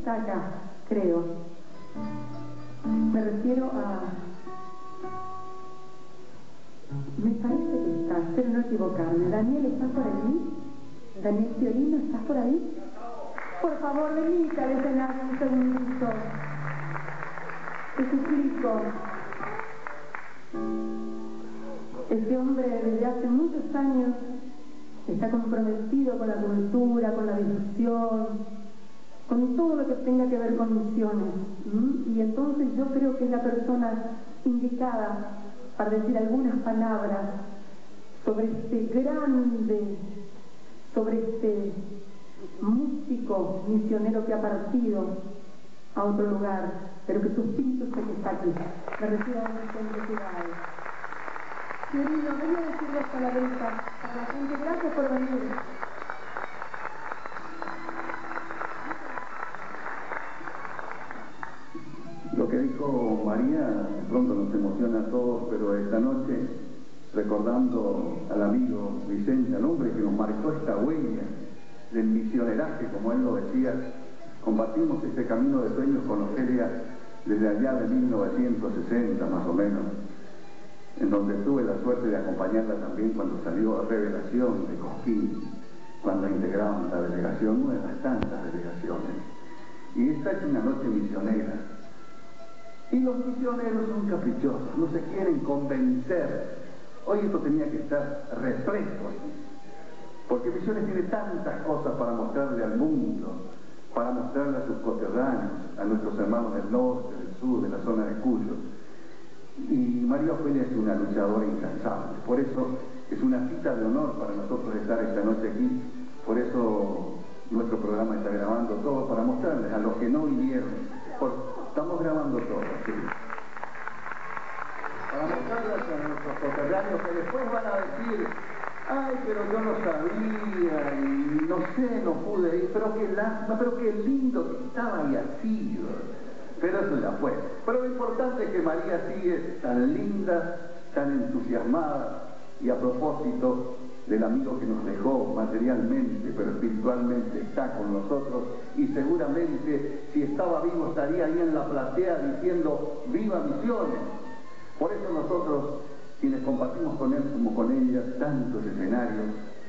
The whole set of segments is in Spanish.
está acá, creo. Me refiero a... Me parece que está, espero no equivocarme. Daniel, ¿estás por ahí? Daniel Fiorino, ¿estás por ahí? Por favor, venite al escenario un segundito. Te suplico. Este hombre desde hace muchos años está comprometido con la cultura, con la difusión, con todo lo que tenga que ver con misiones. Y entonces yo creo que es la persona indicada para decir algunas palabras sobre este músico misionero que ha partido a otro lugar, pero que su espíritu sé que está aquí. Me refiero a Vicente Ciudad. Fiorino, vengo a decir dos palabritas para la gente. Gracias por venir. Lo que dijo María de pronto nos emociona a todos, pero esta noche, recordando al amigo Vicente, al hombre que nos marcó esta huella del misioneraje, como él lo decía, compartimos este camino de sueños con Ofelia desde allá de 1960 más o menos, en donde tuve la suerte de acompañarla también cuando salió a Revelación de Cosquín, cuando integraban la delegación, una de las tantas delegaciones. Y esta es una noche misionera. Y los misioneros son caprichosos, no se quieren convencer. Hoy esto tenía que estar repleto aquí, porque Misiones tiene tantas cosas para mostrarle al mundo, para mostrarle a sus coterráneos, a nuestros hermanos del norte, del sur, de la zona de Cuyo. Y María Ofelia es una luchadora incansable, por eso es una cita de honor para nosotros estar esta noche aquí, por eso nuestro programa está grabando todo para mostrarles a los que no vinieron, estamos grabando todo, sí, para mostrarles a nuestros coterráneos que después van a decir: ay, pero yo no sabía, y no sé, no pude ir, pero qué lástima, pero qué lindo que estaba y así. Pero eso ya fue. Pero lo importante es que María sigue tan linda, tan entusiasmada, y a propósito del amigo que nos dejó materialmente, pero espiritualmente está con nosotros, y seguramente si estaba vivo estaría ahí en la platea diciendo: ¡viva Misiones! Por eso nosotros, quienes compartimos con él como con ella tantos escenarios,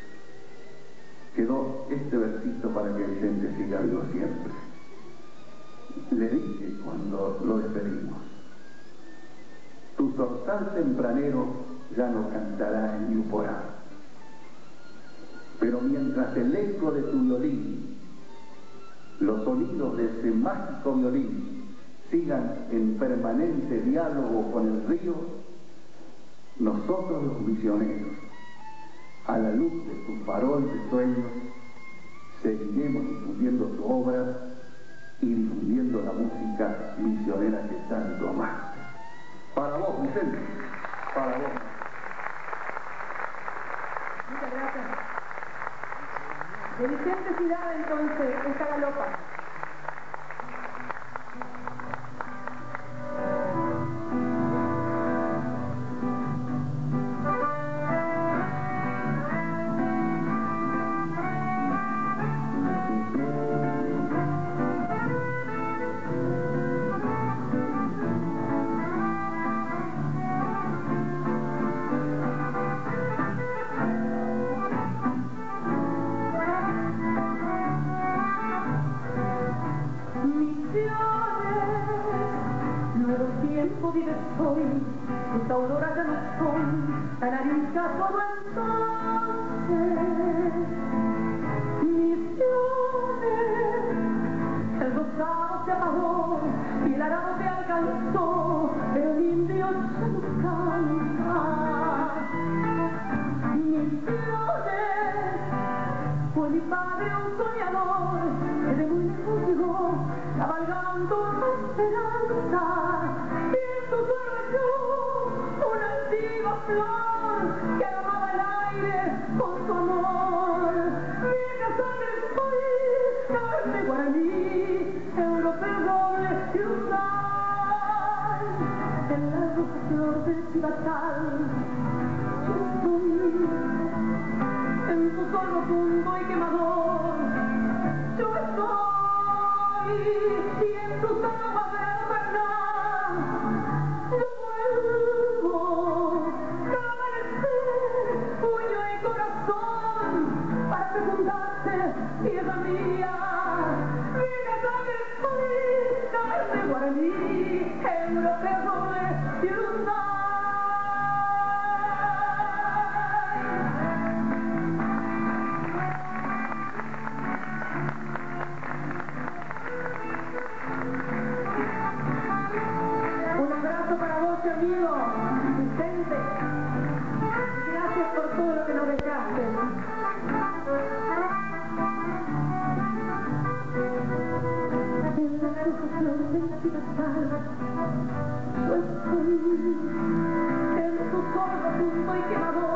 quedó este versito para que Vicente siga vivo siempre. Le dije cuando lo despedimos: tu zorzal tempranero ya no cantará en Yuporá, pero mientras el eco de tu violín, los sonidos de ese mágico violín, sigan en permanente diálogo con el río, nosotros los misioneros, a la luz de tu farol de sueños, seguiremos difundiendo tu obra y difundiendo la música misionera que tanto amaste. Para vos, Vicente, para vos. Muchas gracias. De Vicente Ciudad, entonces, esta galopa. Vives hoy, tus auroras ya no son tan ariscas como entonces. Misiones, el rosado se apagó y el arado te alcanzó, pero el indio ya no canta. Misiones, fue mi padre un soñador que de muy lejos llegó, cabalgando la esperanza. Una antigua flor que aromaba el aire con su amor. Mira sangre del país, carne guaraní, europeo doble ciudad. En la roja flor del cibatal, yo estoy en su sol rotundo y quemador. Yo estoy esa flor sentimental. Yo estoy en tu sol rotundo y quemador.